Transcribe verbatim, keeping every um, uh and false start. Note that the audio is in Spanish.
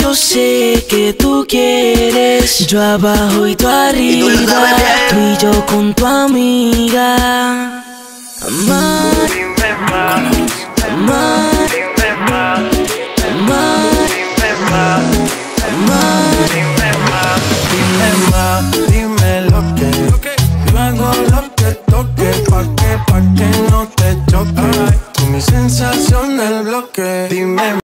yo sé que tú quieres. Yo abajo y tú arriba, y tú, tú y yo con tu amiga. Amar, amar, amar, amar, amar. Dime más, dime lo que yo hago lo